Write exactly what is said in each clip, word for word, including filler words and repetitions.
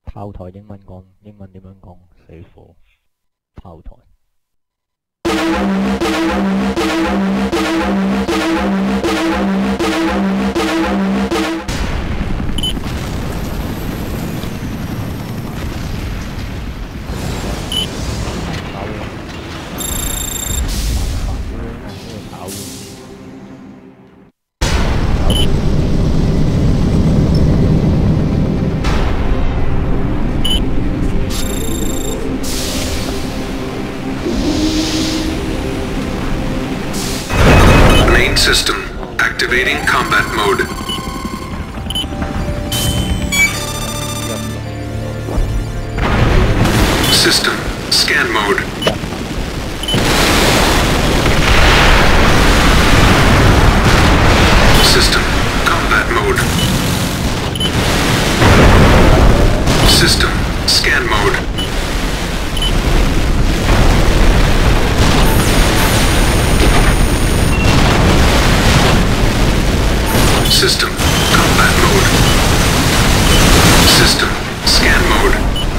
炮台英文講，英文點樣講？死火！炮台。 System activating combat mode. System scan mode. System combat mode. System scan mode. System combat mode. System scan mode.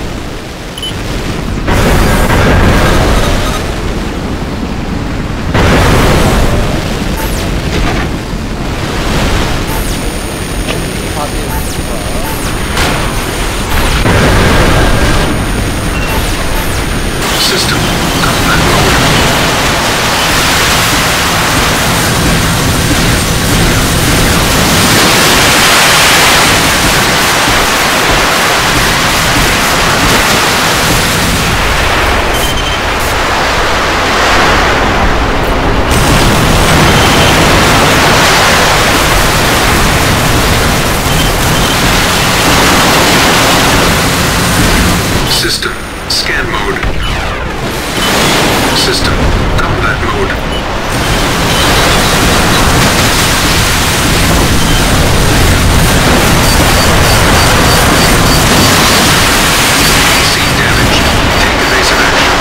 System combat mode. System scan mode. System combat mode. See damage. Take evasive action.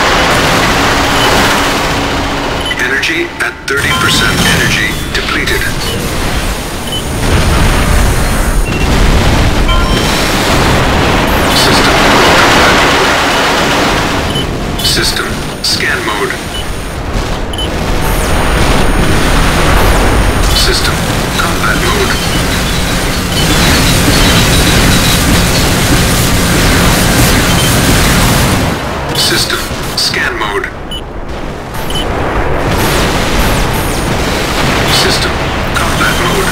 Energy at thirty percent. Energy depleted. System scan mode. System combat mode. System scan mode. System combat mode.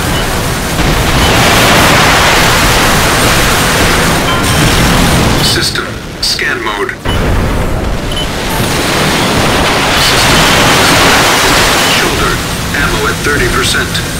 System scan mode. Ammo at thirty percent.